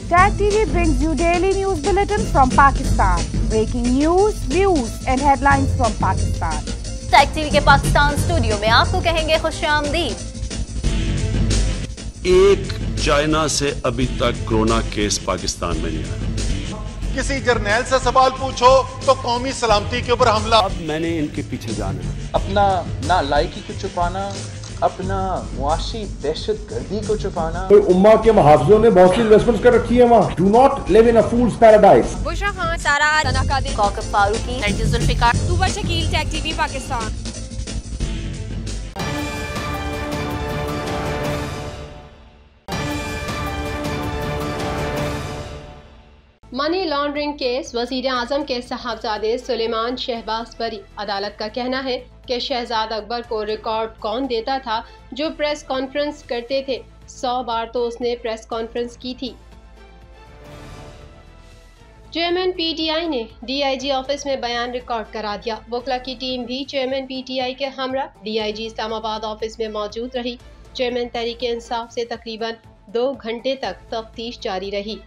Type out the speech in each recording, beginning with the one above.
Tag TV brings you daily news bulletin from Pakistan. Breaking news, views and headlines from Pakistan. Tag TV के Pakistan studio में आपको कहेंगे खुशामदीद। एक China से अभी तक कोरोना केस पाकिस्तान में नहीं आया। किसी जर्नैल से सवाल पूछो तो कौमी सलामती के ऊपर हमला। अब मैंने इनके पीछे जाना है। अपना ना लायकी को छुपाना, अपना मुआशी दहशत गर्दी को छुपाना। तो उम्मा के मुहाफिजों ने बहुत सी इन्वेस्टमेंट्स कर रखी है वहाँ। Do not live in a fool's paradise. Bushra Khan, Sara तनाकादिर, Kaukab Farooqui, Nargis Zulfiqar, Tooba Shakeel, tag TV Pakistan. Money laundering case, वजीर आजम के साहबजादे सुलेमान शहबाज बरी। अदालत का कहना है कि शहजाद अकबर को रिकॉर्ड कौन देता था जो प्रेस कॉन्फ्रेंस करते थे। 100 बार तो उसने प्रेस कॉन्फ्रेंस की थी। चेयरमैन पीटीआई ने डीआईजी ऑफिस में बयान रिकॉर्ड करा दिया। वकला की टीम भी चेयरमैन पीटीआई के हमरा डीआईजी इस्लामाबाद ऑफिस में मौजूद रही। चेयरमैन तहरीक इंसाफ से तकरीबन 2 घंटे तक तफ्तीश जारी रही।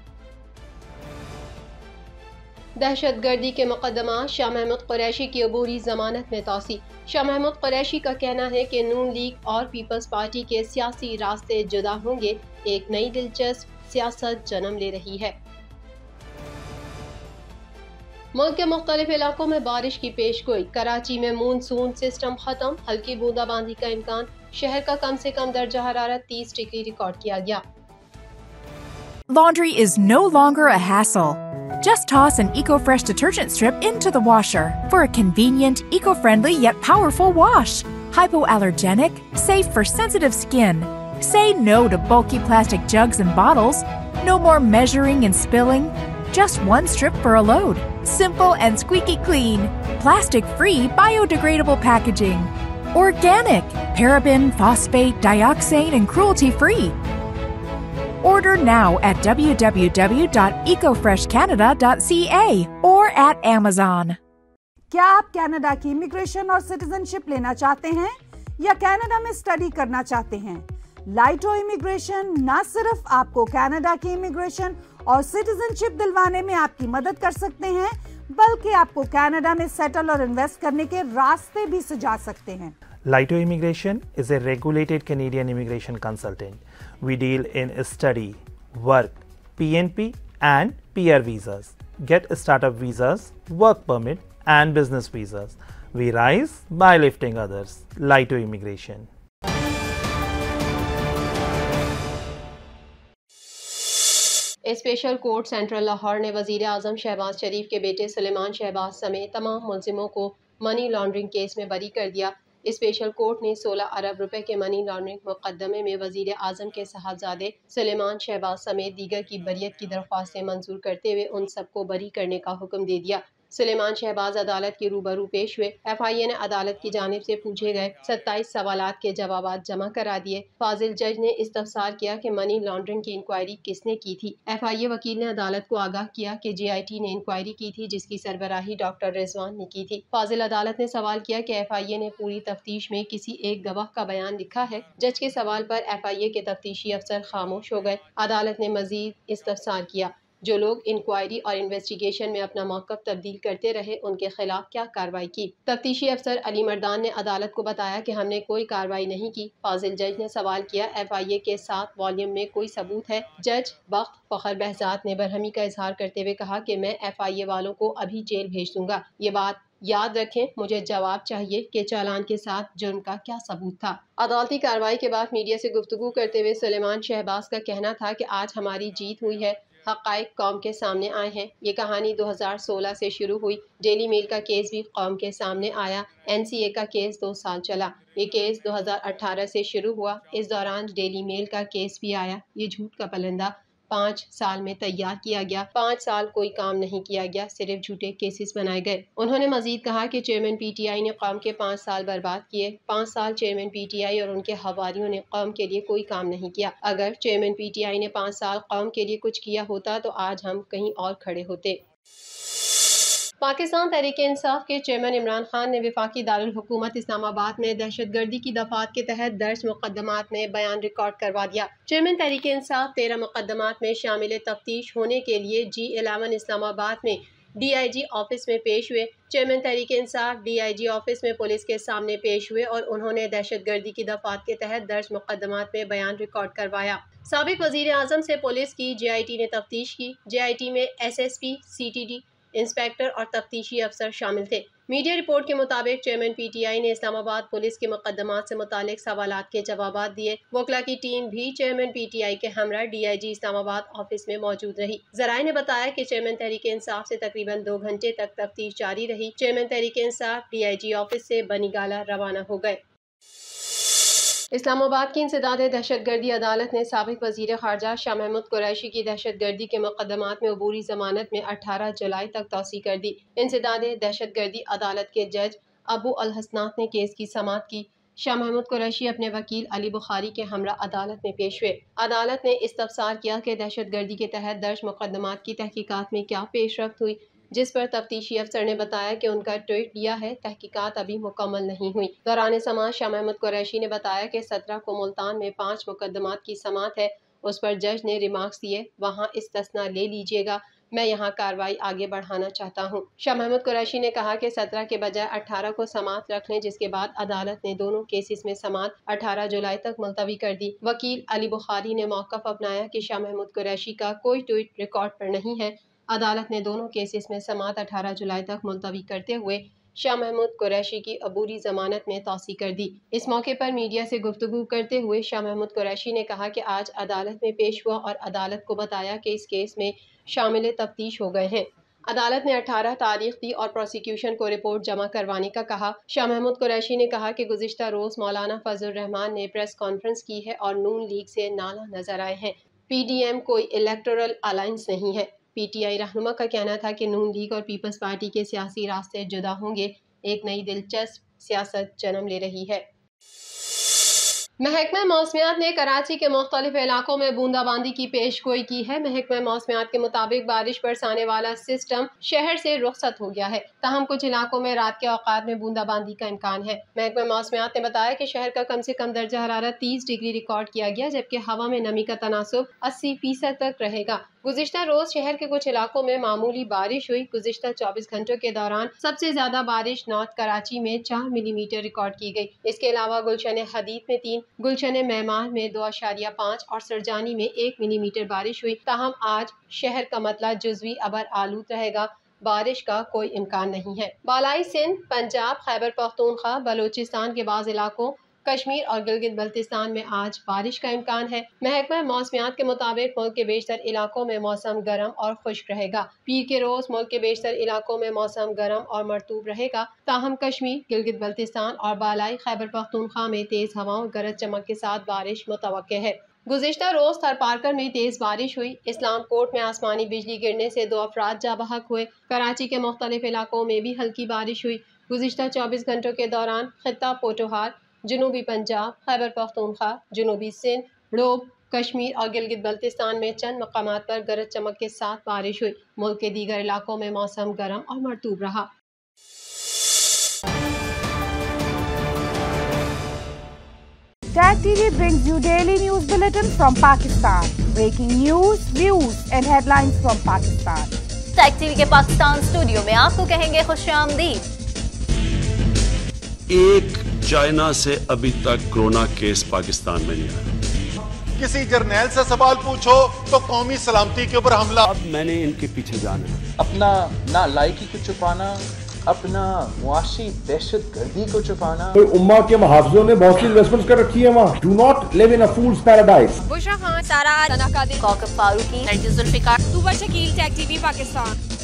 दहशतगर्दी के मुकदमा शाह महमूद कुरैशी की अबूरी जमानत में तौसी। शाह महमूद कुरैशी का कहना है कि नून लीग और पीपल्स पार्टी के सियासी रास्ते जुदा होंगे। एक नई दिलचस्प सियासत जन्म ले रही है। मुल्क के मुख्तलिफ इलाकों में बारिश की पेशगोई। कराची में मानसून सिस्टम खत्म, हल्की बूंदाबांदी का इम्कान। शहर का कम से कम दर्जा हरारत 30 डिग्री रिकॉर्ड किया गया। Laundry is no longer a hassle. Just toss an EcoFresh detergent strip into the washer for a convenient, eco-friendly yet powerful wash. Hypoallergenic, safe for sensitive skin. Say no to bulky plastic jugs and bottles. No more measuring and spilling. Just one strip for a load. Simple and squeaky clean. Plastic-free, biodegradable packaging. Organic, paraben, phosphate, dioxane, and cruelty-free. Order now at www.ecofreshcanada.ca or at Amazon. क्या आप Canada की immigration और citizenship लेना चाहते हैं या Canada में study करना चाहते हैं? लाइटो इमिग्रेशन न सिर्फ आपको कनाडा की इमिग्रेशन और सिटीजनशिप दिलवाने में आपकी मदद कर सकते हैं, बल्कि आपको कनाडा में सेटल और इन्वेस्ट करने के रास्ते भी सुझा सकते हैं। Laito Immigration is a regulated Canadian immigration consultant. We deal in study, work, PNP and PR visas. Get startup visas, work permit and business visas. We rise by lifting others. Laito Immigration. Special court central Lahore ने वजीर आजम शहबाज शरीफ के बेटे सुलेमान शहबाज समेत तमाम मुलजिमों को money laundering case में बरी कर दिया। स्पेशल कोर्ट ने 16 अरब रुपए के मनी लॉन्ड्रिंग मुकदमे में वजीर आजम के साहबजादे सुलेमान शहबाज समेत दीगर की बरियत की दरख्वास्तें मंजूर करते हुए उन सबको बरी करने का हुक्म दे दिया। सुलेमान शहबाज अदालत के रूबरू पेश हुए। FIA ने अदालत की जानिब से पूछे गए 27 सवालात के जवाब जमा करा दिए। फाजिल जज ने इस्तफसार किया कि मनी लॉन्ड्रिंग की इंक्वायरी किसने की थी। FIA वकील ने अदालत को आगाह किया कि GIT ने इंक्वायरी की थी, जिसकी सरबराही डॉक्टर रिजवान ने की थी। फाजिल अदालत ने सवाल किया कि FIA ने पूरी तफ्तीश में किसी एक गवाह का बयान लिखा है। जज के सवाल पर FIA के तफ्तीशी अफसर खामोश हो गए। अदालत ने मजीद इस्तफसार किया, जो लोग इंक्वायरी और इन्वेस्टिगेशन में अपना मौक़िफ़ तब्दील करते रहे उनके खिलाफ क्या कार्रवाई की। तफ्तीशी अफसर अली मर्दान ने अदालत को बताया कि हमने कोई कार्रवाई नहीं की। फाजिल जज ने सवाल किया, FIA के 7 वॉल्यूम में कोई सबूत है? जज बख्त फ़खर बहजाद ने बरहमी का इजहार करते हुए कहा कि मैं FIA वालों को अभी जेल भेज दूंगा। ये बात याद रखें, मुझे जवाब चाहिए कि चालान के साथ जुर्म का क्या सबूत था। अदालती कार्रवाई के बाद मीडिया से गुफ्तगू करते हुए सुलेमान शहबाज का कहना था कि आज हमारी जीत हुई है, हक़ाइक़ कौम के सामने आए हैं। ये कहानी 2016 से शुरू हुई। डेली मेल का केस भी कौम के सामने आया। NCA का केस 2 साल चला। ये केस 2018 से शुरू हुआ। इस दौरान डेली मेल का केस भी आया। ये झूठ का पलंदा 5 साल में तैयार किया गया। 5 साल कोई काम नहीं किया गया, सिर्फ झूठे केसेस बनाए गए। उन्होंने मजीद कहा कि चेयरमैन PTI ने कौम के 5 साल बर्बाद किए। 5 साल चेयरमैन PTI और उनके हवारियों ने कौम के लिए कोई काम नहीं किया। अगर चेयरमैन PTI ने 5 साल कौम के लिए कुछ किया होता तो आज हम कहीं और खड़े होते। पाकिस्तान तहरीक-ए-इंसाफ के चेयरमैन इमरान खान ने वफाकी दारुल हुकूमत इस्लामाबाद में दहशतगर्दी की दफात के तहत दर्ज मुकदमात में बयान रिकॉर्ड करवा दिया। चेयरमैन तहरीक-ए-इंसाफ 13 मुकदमात में शामिल तफ्तीश होने के लिए G11 इस्लामाबाद में DIG ऑफिस में पेश हुए। चेयरमैन तहरीक-ए-इंसाफ DIG ऑफिस में पुलिस के सामने पेश हुए और उन्होंने दहशतगर्दी की दफात के तहत दर्ज मुकदमात में बयान रिकॉर्ड करवाया। साबिक वजीर आजम से पुलिस की JIT ने तफ्तीश की। JIT में SSP, CTD, इंस्पेक्टर और तफ्तीशी अफसर शामिल थे। मीडिया रिपोर्ट के मुताबिक चेयरमैन PTI ने इस्लामाबाद पुलिस के मुकदमात से मुतालिक सवालात के जवाबात दिए। वकला की टीम भी चेयरमैन PTI के हमरा DIG इस्लामाबाद ऑफिस में मौजूद रही। ज़राए ने बताया कि चेयरमैन तहरीक-ए-इंसाफ से तकरीबन 2 घंटे तक तफ्तीश जारी रही। चेयरमैन तहरीक-ए-इंसाफ DIG ऑफिस से बनीगाला रवाना हो गए। इस्लामाबाद की इंसदाद दहशतगर्दी अदालत ने साबिक वजीर खारजा शाह महमूद कुरैशी की दहशतगर्दी के मुकदमात में अबूरी जमानत में 18 जुलाई तक तौसी कर दी। इंसदाद दहशतगर्दी अदालत के जज अबू अल हसनात ने केस की समाअत की। शाह महमूद कुरैशी अपने वकील अली बुखारी के हमरा अदालत में पेश हुए। अदालत ने इस्तफसार किया कि दहशतगर्दी के तहत दर्ज मुकदमात की तहकीकात में क्या पेशरफ्त हुई, जिस पर तफ्तीशी अफसर ने बताया कि उनका ट्वीट दिया है, तहकीकात अभी मुकम्मल नहीं हुई। दौरान समाअत शाह महमूद कुरैशी ने बताया कि 17 को मुल्तान में 5 मुकदमात की समाअत है। उस पर जज ने रिमार्क्स दिए, वहाँ इस्तिस्ना ले लीजिएगा, मैं यहाँ कार्रवाई आगे बढ़ाना चाहता हूँ। शाह महमूद कुरैशी ने कहा कि 17 के बजाय 18 को समाअत रख लें, जिसके बाद अदालत ने दोनों केसेस में समाअत 18 जुलाई तक मुलतवी कर दी। वकील अली बुखारी ने मौक़िफ़ अपनाया कि शाह महमूद कुरैशी का कोई ट्वीट रिकॉर्ड पर नहीं है। अदालत ने दोनों केसेस में समाअत 18 जुलाई तक मुलतवी करते हुए शाह महमूद कुरैशी की अबूरी जमानत में तौसी कर दी। इस मौके पर मीडिया से गुफ्तगू करते हुए शाह महमूद कुरैशी ने कहा कि आज अदालत में पेश हुआ और अदालत को बताया कि इस केस में शामिल तफ्तीश हो गए हैं। अदालत ने 18 तारीख दी और प्रोसिक्यूशन को रिपोर्ट जमा करवाने का कहा। शाह महमूद कुरैशी ने कहा कि गुज़िश्ता रोज़ मौलाना फजल रहमान ने प्रेस कॉन्फ्रेंस की है और नून लीग से नाला नजर आए हैं। PDM कोई इलेक्टोरल अलायंस नहीं है। PTI रहनुमा का कहना था कि नून लीग और पीपल्स पार्टी के सियासी रास्ते जुदा होंगे। एक नई दिलचस्प सियासत जन्म ले रही है। महकमा मौसमियात ने कराची के मुख्तलिफ इलाकों में बूंदाबांदी की पेशगोई की है। महकमा मौसमियात के मुताबिक बारिश बरसाने वाला सिस्टम शहर से रुखसत हो गया है, ताहम कुछ इलाकों में रात के औकात में बूंदाबांदी का इम्कान है। महकमा मौसमियात ने बताया कि शहर का कम से कम दर्जा हरारत 30 डिग्री रिकॉर्ड किया गया, जबकि हवा में नमी का तनासुब 80% तक रहेगा। गुज़िश्ता रोज शहर के कुछ इलाकों में मामूली बारिश हुई। गुज़िश्ता 24 घंटों के दौरान सबसे ज्यादा बारिश नॉर्थ कराची में 4 मिलीमीटर रिकॉर्ड की गई। इसके अलावा गुलशन हदीद में 3, गुलशन मेहमान में 2.5 और सरजानी में 1 मिलीमीटर बारिश हुई। ताहम आज शहर का मतला जुज़वी अबर आलूद रहेगा, बारिश का कोई इम्कान नहीं है। बालाई सिंध, पंजाब, खैबर पख्तूनख्वा, बलूचिस्तान के बाज़ इलाकों, कश्मीर और गिलगित बल्तिस्तान में आज बारिश का इम्कान है। महकमा मौसमियात के मुताबिक मुल्क के बेशतर इलाकों में मौसम गर्म और खुश्क रहेगा। पीर के रोज मुल्क के बेशतर इलाकों में मौसम गर्म और मरतूब रहेगा। ताहम कश्मीर, गिलगित बल्तिस्तान और बालाई खैबर पख्तूनख्वा में तेज हवाओं, गरज चमक के साथ बारिश मुतवक्के है। गुज़िश्ता रोज थरपारकर में तेज बारिश हुई। इस्लाम कोर्ट में आसमानी बिजली गिरने से 2 अफराद जा बहक हुए। कराची के मुख्तलिफ इलाकों में भी हल्की बारिश हुई। गुज़िश्ता 24 घंटों के दौरान खित्ता पोटोहार, जनूबी पंजाब, खैबर पख्तूनख्वा, जनूबी सिंध, डोब, कश्मीर और गिलगित बल्तिस्तान में चंद मकामात पर गरज चमक के साथ बारिश हुई। मुल्क के दीगर इलाकों में मौसम गर्म और मरतूब रहा। Tag TV brings you daily news bulletin from Pakistan. Breaking news, views and headlines from Pakistan. Tag TV के पाकिस्तान स्टूडियो में आपको कहेंगे खुशामदीद। एक चाइना से अभी तक कोरोना केस पाकिस्तान में नहीं आया। किसी जर्नैल से सवाल पूछो तो कौमी सलामती के ऊपर हमला। अब मैंने इनके पीछे जाना है। अपना ना लायकी को छुपाना, अपना मुआशी दहशत गर्दी को छुपाना। तो उम्मा के मुहाफिजों ने बहुत सी इन्वेस्टमेंट कर रखी है वहाँ। Do not live in a fool's paradise. Bushra Khan, Sara, Sana Qadir, Kaukab Farooqui, Zulfiqar, Tooba Shakeel, tag TV Pakistan.